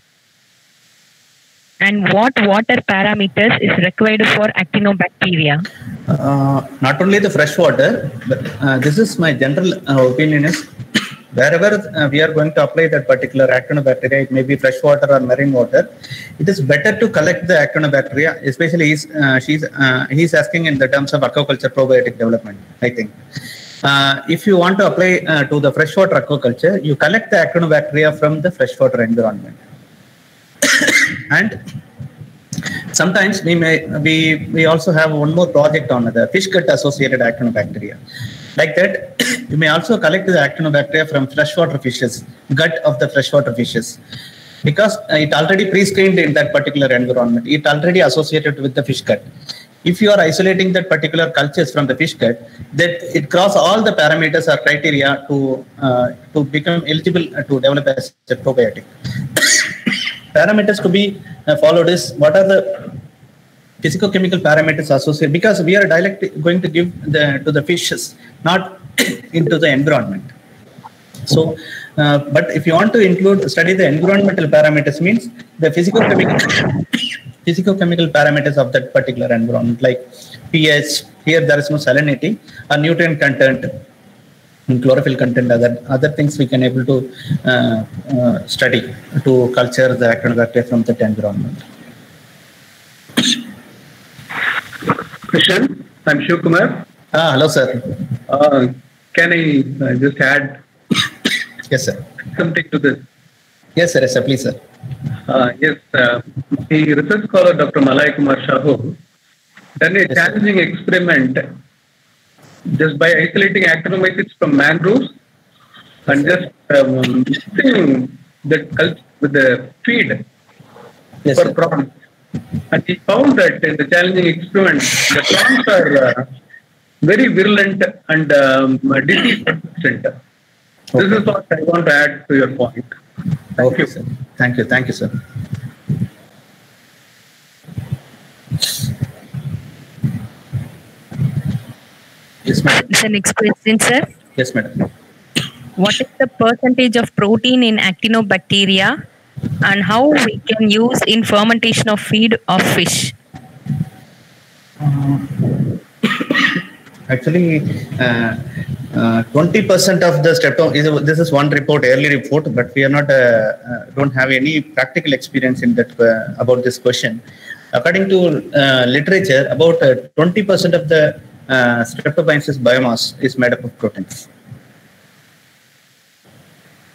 [SPEAKER 2] and what water parameters is required for actinobacteria?
[SPEAKER 1] Uh, not only the fresh water, but uh, this is my general uh, opinion is wherever uh, we are going to apply that particular actinobacteria, it may be fresh water or marine water, it is better to collect the actinobacteria, especially he's, uh, she's, uh, he's asking in the terms of aquaculture probiotic development, I think. Uh, if you want to apply uh, to the freshwater aquaculture, you collect the actinobacteria from the freshwater environment. And sometimes we may we we also have one more project on the fish gut associated actinobacteria. Like that, you may also collect the actinobacteria from freshwater fishes, gut of the freshwater fishes, because it already pre-screened in that particular environment. It already associated with the fish gut. If you are isolating that particular cultures from the fish gut, that it crosses all the parameters or criteria to uh, to become eligible to develop as a probiotic. Parameters to be uh, followed is what are the physicochemical parameters associated, because we are directly going to give the to the fishes, not into the environment. So, uh, but if you want to include study the environmental parameters, means the physicochemical physicochemical parameters of that particular environment, like pH. Here there is no salinity or nutrient content, chlorophyll content, other other things we can able to uh, uh, study to culture the actinobacteria from that environment.
[SPEAKER 3] Krishan, I'm Shiv Kumar.
[SPEAKER 1] Ah, hello, sir.
[SPEAKER 3] Uh, can I uh, just add
[SPEAKER 1] yes, sir.
[SPEAKER 3] something to this?
[SPEAKER 1] Yes, sir. Yes, sir. Please, sir.
[SPEAKER 3] Uh, yes, uh, the research scholar Doctor Malay Kumar Shahu done a yes, challenging sir. experiment just by isolating actinomycetes from mangroves and yes, just um, mixing the culture with the feed
[SPEAKER 1] yes,
[SPEAKER 3] for
[SPEAKER 1] sir.
[SPEAKER 3] prawns. And he found that in the challenging experiment, the prawns are uh, very virulent and um, disease persistent. Okay. This is what I want to add to your point. Thank
[SPEAKER 1] okay,
[SPEAKER 3] you.
[SPEAKER 1] Sir. Thank you. Thank you, sir. Yes, madam.
[SPEAKER 2] The next question, sir.
[SPEAKER 1] Yes, madam.
[SPEAKER 2] What is the percentage of protein in actinobacteria, and how we can use in fermentation of feed of fish?
[SPEAKER 1] Uh, actually, uh, uh, twenty percent of the streptomyces, this is one report, early report, but we are not, uh, uh, don't have any practical experience in that uh, about this question. According to uh, literature, about uh, twenty percent of the uh, streptomyces biomass is made up of proteins.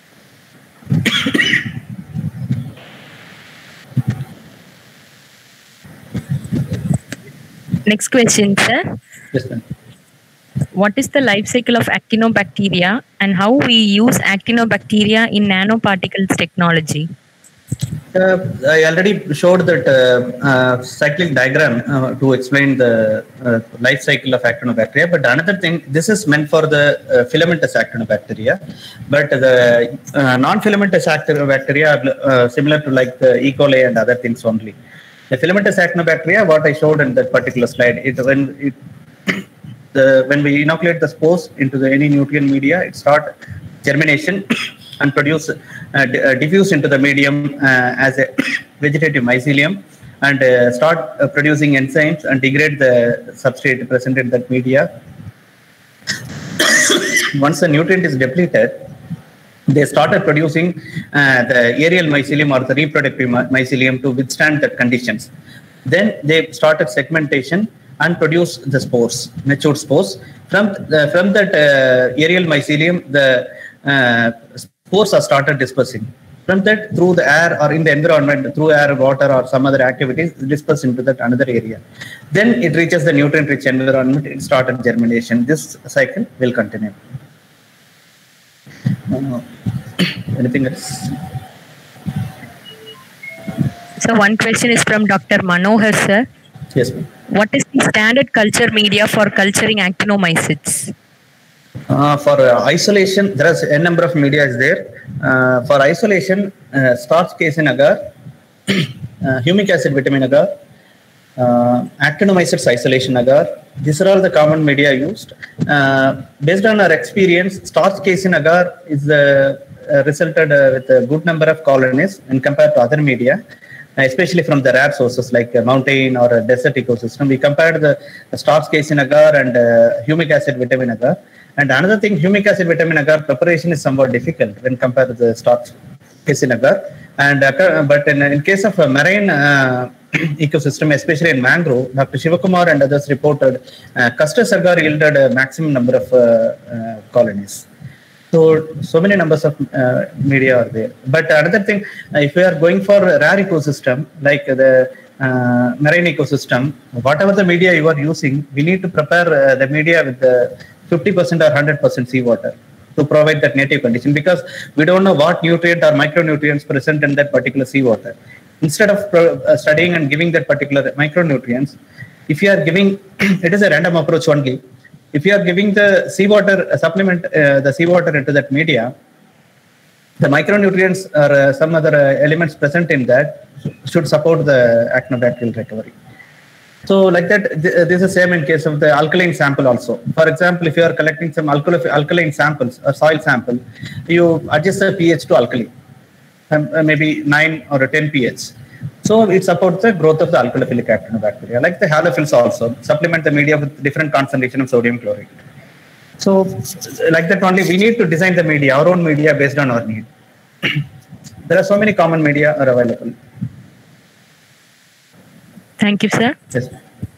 [SPEAKER 2] Next question, sir.
[SPEAKER 1] Yes, ma'am.
[SPEAKER 2] What is the life cycle of actinobacteria and how we use actinobacteria in nanoparticles technology?
[SPEAKER 1] Uh, I already showed that uh, uh, cyclic diagram uh, to explain the uh, life cycle of actinobacteria. But another thing, this is meant for the uh, filamentous actinobacteria. But the uh, non-filamentous actinobacteria are uh, similar to like the E. coli and other things only. The filamentous actinobacteria, what I showed in that particular slide, it when it the when we inoculate the spores into the any nutrient media, it start germination and produce uh, d- uh, diffuse into the medium uh, as a vegetative mycelium and uh, start uh, producing enzymes and degrade the substrate present in that media. Once the nutrient is depleted, they started producing uh, the aerial mycelium or the reproductive my- mycelium to withstand the conditions. Then they started segmentation and produce the spores, matured spores. From the, from that uh, aerial mycelium, the uh, spores are started dispersing. From that, through the air or in the environment, through air, water, or some other activities, disperse into that another area. Then it reaches the nutrient-rich environment. It started germination. This cycle will continue. Uh, anything else?
[SPEAKER 2] So one question is from Doctor Manohar, sir.
[SPEAKER 1] Yes, ma'am.
[SPEAKER 2] What is the standard culture media for culturing actinomycetes?
[SPEAKER 1] Uh, for uh, isolation, there is a number of media is there. Uh, for isolation, uh, starch casein agar, uh, humic acid vitamin agar, uh, actinomycetes isolation agar. These are all the common media used. Uh, based on our experience, starch casein agar is uh, uh, resulted uh, with a good number of colonies when compared to other media, especially from the rare sources like a mountain or a desert ecosystem. We compared the, the starch casein agar and uh, humic acid vitamin agar. And another thing, humic acid vitamin agar preparation is somewhat difficult when compared to the starch casein agar. And uh, but in, in case of a marine uh, ecosystem, especially in mangrove, Doctor Shivakumar and others reported uh, Custus agar yielded a maximum number of uh, uh, colonies. So, so many numbers of uh, media are there. But another thing, uh, if we are going for a rare ecosystem, like the uh, marine ecosystem, whatever the media you are using, we need to prepare uh, the media with the fifty percent or one hundred percent seawater to provide that native condition, because we don't know what nutrient or micronutrients present in that particular seawater. Instead of pro- uh, studying and giving that particular micronutrients, if you are giving, it is a random approach only. If you are giving the seawater uh, supplement, uh, the seawater into that media, the micronutrients or uh, some other uh, elements present in that should support the actinobacterial recovery. So like that, th- this is same in case of the alkaline sample also. For example, if you are collecting some alkali- alkaline samples or soil sample, you adjust the pH to alkali, um, uh, maybe nine or a ten pH. So it supports the growth of the alkalophilic actinobacteria. Like the halophils also, supplement the media with different concentration of sodium chloride. So like that only, we need to design the media, our own media based on our need. There are so many common media are available.
[SPEAKER 2] Thank you, sir.
[SPEAKER 1] Yes.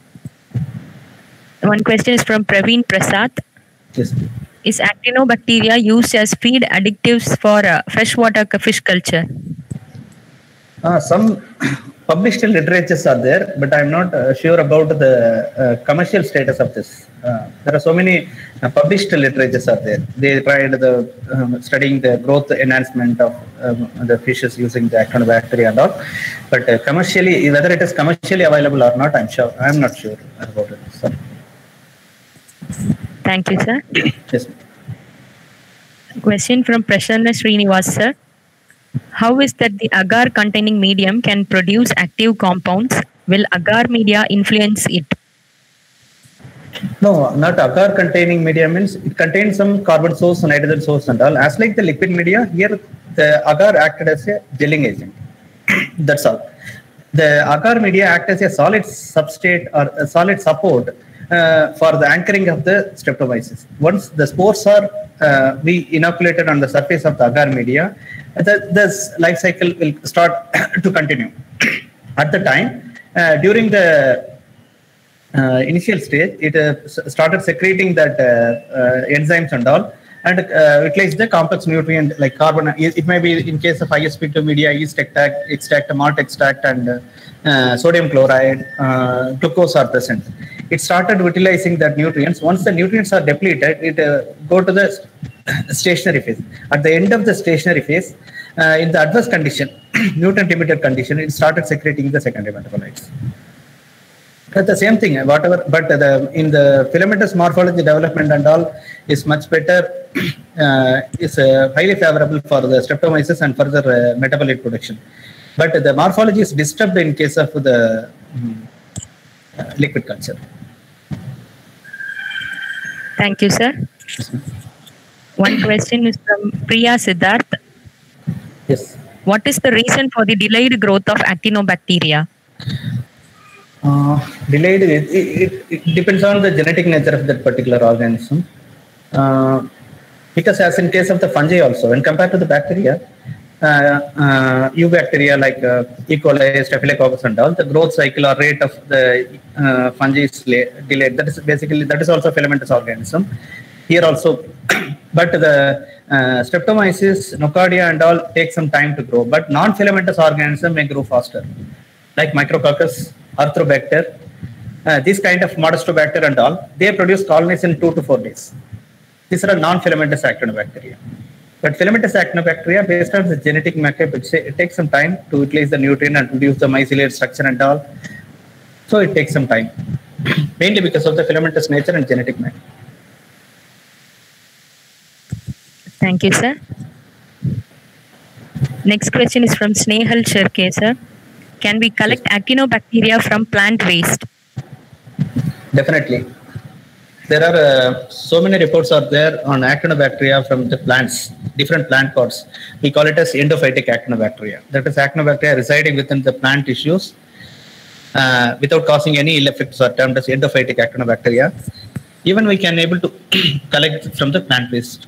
[SPEAKER 2] One question is from Praveen Prasad.
[SPEAKER 1] Yes.
[SPEAKER 2] Is actinobacteria used as feed additives for uh, freshwater fish culture?
[SPEAKER 1] Uh, some published literatures are there, but I'm not uh, sure about the uh, commercial status of this. Uh, there are so many uh, published literatures are there. They tried the um, studying the growth enhancement of um, the fishes using the actinobacteria and all. But uh, commercially, whether it is commercially available or not, I'm sure. I'm not sure about it. So.
[SPEAKER 2] Thank you, sir.
[SPEAKER 1] Yes.
[SPEAKER 2] Question from Prasanna Srinivas, sir. How is that the agar containing medium can produce active compounds? Will agar media influence it?
[SPEAKER 1] No, not agar containing media means it contains some carbon source, nitrogen source and all. As like the lipid media, here the agar acted as a gelling agent. That's all. The agar media act as a solid substrate or a solid support uh, for the anchoring of the streptomyces. Once the spores are uh, we inoculated on the surface of the agar media, the this life cycle will start to continue. At the time, uh, during the uh, initial stage, it uh, started secreting that uh, uh, enzymes and all. and uh, utilize the complex nutrient like carbon. It, it may be in case of I S P two media, yeast extract, extract, malt extract, and uh, uh, sodium chloride, uh, glucose are present. It started utilizing that nutrients. Once the nutrients are depleted, it uh, go to the stationary phase. At the end of the stationary phase, uh, in the adverse condition, nutrient limited condition, it started secreting the secondary metabolites. But the same thing, whatever, but the, in the filamentous morphology development and all is much better, uh, is uh, highly favorable for the streptomyces and further uh, metabolite production. But the morphology is disturbed in case of the um, uh, liquid culture.
[SPEAKER 2] Thank you, sir. One question is from Priya Siddharth.
[SPEAKER 1] Yes.
[SPEAKER 2] What is the reason for the delayed growth of actinobacteria?
[SPEAKER 1] Uh, delayed, it, it, it depends on the genetic nature of that particular organism. Uh, because as in case of the fungi also, when compared to the bacteria, uh, uh, eubacteria like uh, E. coli, Staphylococcus and all, the growth cycle or rate of the uh, fungi is delayed. That is basically, that is also a filamentous organism. Here also, but the uh, Streptomyces, Nocardia and all take some time to grow, but non-filamentous organism may grow faster, like Micrococcus, Arthrobacter, uh, these kind of Modestobacter and all, they produce colonies in two to four days. These are non-filamentous actinobacteria. But filamentous actinobacteria, based on the genetic makeup, it, it takes some time to utilize the nutrient and produce the mycelial structure and all. So it takes some time, mainly because of the filamentous nature and genetic makeup.
[SPEAKER 2] Thank you, sir. Next question is from Snehal Sherke, sir. Can we collect actinobacteria from plant waste?
[SPEAKER 1] Definitely. There are uh, so many reports are there on actinobacteria from the plants, different plant pods. We call it as endophytic actinobacteria. That is actinobacteria residing within the plant tissues uh, without causing any ill effects are termed as endophytic actinobacteria. Even we can able to collect from the plant waste.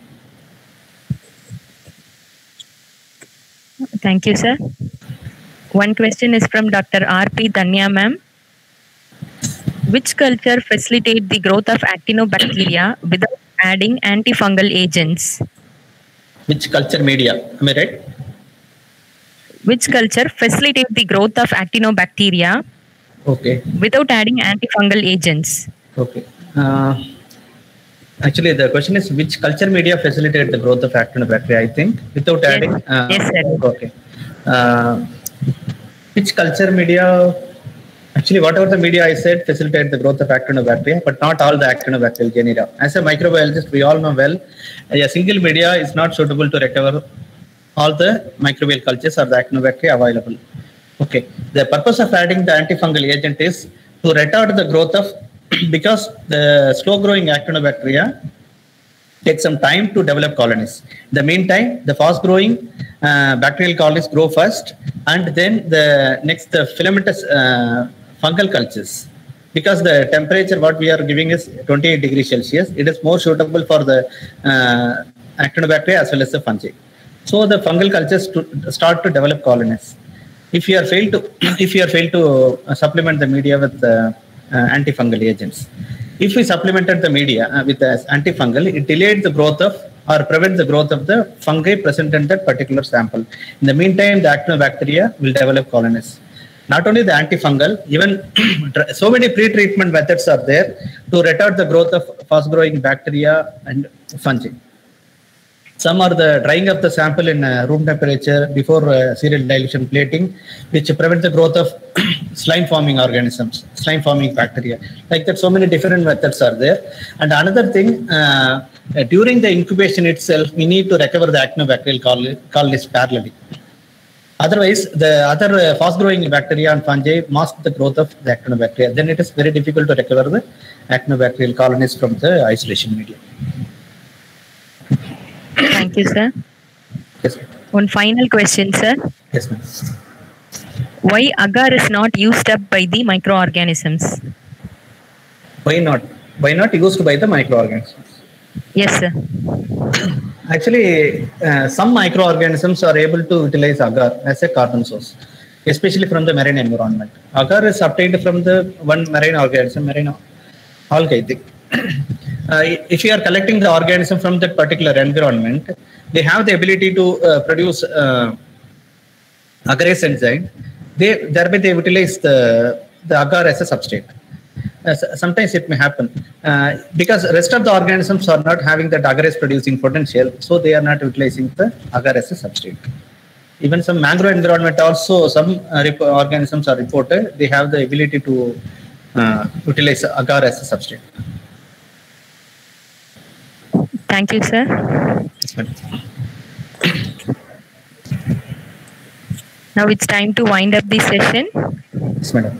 [SPEAKER 2] Thank you, sir. One question is from Doctor R P Danya, ma'am. Which culture facilitate the growth of actinobacteria without adding antifungal agents?
[SPEAKER 1] Which culture media? Am I right?
[SPEAKER 2] Which culture facilitate the growth of actinobacteria
[SPEAKER 1] Okay.
[SPEAKER 2] without adding antifungal agents?
[SPEAKER 1] Okay. Uh, actually, the question is which culture media facilitate the growth of actinobacteria, I think, without
[SPEAKER 2] Yes.
[SPEAKER 1] adding. Uh,
[SPEAKER 2] Yes, sir.
[SPEAKER 1] Okay. Uh, which culture media? Actually, whatever the media I said facilitate the growth of actinobacteria, but not all the actinobacterial genera. As a microbiologist, we all know well, a single media is not suitable to recover all the microbial cultures or the actinobacteria available. Okay. The purpose of adding the antifungal agent is to retard the growth of, because the slow-growing actinobacteria take some time to develop colonies. In the meantime, the fast-growing uh, bacterial colonies grow first, and then the next the filamentous uh, fungal cultures. Because the temperature what we are giving is twenty-eight degrees Celsius, it is more suitable for the uh, actinobacteria as well as the fungi. So the fungal cultures to start to develop colonies. If you are failed to, if you are failed to supplement the media with uh, uh, antifungal agents. If we supplemented the media uh, with the antifungal, it delayed the growth of or prevent the growth of the fungi present in that particular sample. In the meantime, the actinobacteria will develop colonies. Not only the antifungal, even so many pre-treatment methods are there to retard the growth of fast-growing bacteria and fungi. Some are the drying of the sample in uh, room temperature before uh, serial dilution plating, which prevent the growth of slime-forming organisms, slime-forming bacteria. Like that, so many different methods are there. And another thing, uh, uh, during the incubation itself, we need to recover the actinobacterial colonies parallelly. Otherwise, the other uh, fast-growing bacteria and fungi mask the growth of the actinobacteria. Then it is very difficult to recover the actinobacterial colonies from the isolation media.
[SPEAKER 2] Thank you, sir.
[SPEAKER 1] Yes, ma'am.
[SPEAKER 2] One final question, sir.
[SPEAKER 1] Yes, ma'am.
[SPEAKER 2] Why agar is not used up by the microorganisms?
[SPEAKER 1] Why not? Why not used by the microorganisms?
[SPEAKER 2] Yes, sir.
[SPEAKER 1] Actually, uh, some microorganisms are able to utilize agar as a carbon source, especially from the marine environment. Agar is obtained from the one marine organism, marine algae, I think. Uh, if you are collecting the organism from that particular environment, they have the ability to uh, produce uh, agarase enzyme. They thereby they utilize the the agar as a substrate. Uh, sometimes it may happen uh, because rest of the organisms are not having that agarase producing potential, so they are not utilizing the agar as a substrate. Even some mangrove environment also, some uh, organisms are reported they have the ability to uh, utilize agar as a substrate.
[SPEAKER 2] Thank you, sir. Now it's time to wind up this session.
[SPEAKER 1] Yes, madam.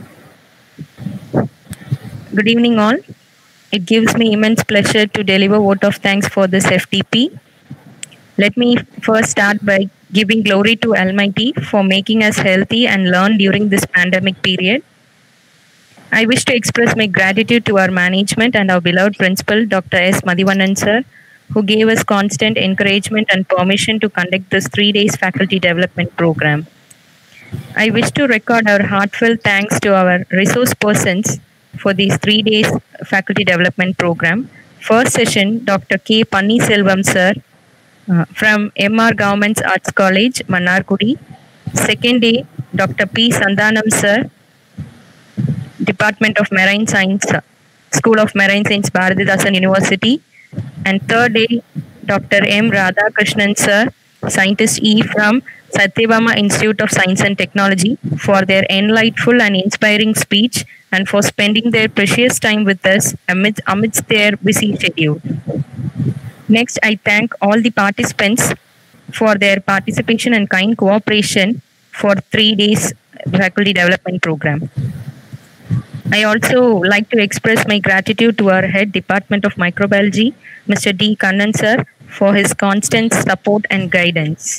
[SPEAKER 2] Good evening, all. It gives me immense pleasure to deliver vote of thanks for this F T P. Let me first start by giving glory to Almighty for making us healthy and learn during this pandemic period. I wish to express my gratitude to our management and our beloved principal, Doctor S. Madhivanan sir, who gave us constant encouragement and permission to conduct this three days faculty development program. I wish to record our heartfelt thanks to our resource persons for these three days faculty development program. First session, Doctor K. Panniselvam sir uh, from M R Government Arts College, Mannargudi. Second day, Doctor P. Sandhanam sir, Department of Marine Science, School of Marine Science, Bharathidasan University. And third day, Doctor M. Radhakrishnan sir, Scientist E from Satyabama Institute of Science and Technology, for their enlightful and inspiring speech and for spending their precious time with us amidst, amidst their busy schedule. Next, I thank all the participants for their participation and kind cooperation for three days faculty development program. I also like to express my gratitude to our head Department of Microbiology, Mister D. Kannan sir, for his constant support and guidance.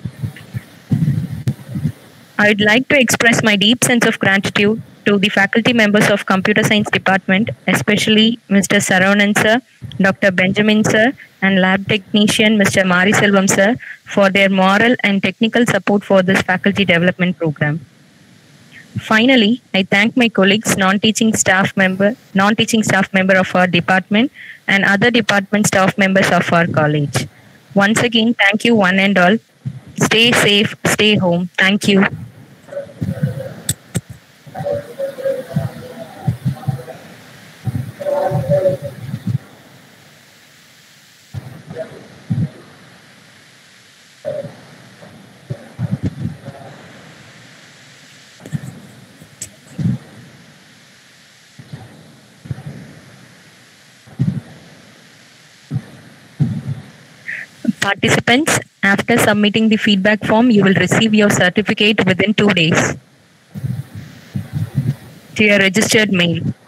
[SPEAKER 2] I would like to express my deep sense of gratitude to the faculty members of Computer Science Department, especially Mister Saravanan sir, Doctor Benjamin sir, and lab technician Mister Mariselvam sir for their moral and technical support for this faculty development program. Finally, I thank my colleagues, non-teaching staff member, non-teaching staff member of our department and other department staff members of our college. Once again, thank you one and all. Stay safe, stay home. Thank you. Participants, after submitting the feedback form, you will receive your certificate within two days to your registered mail.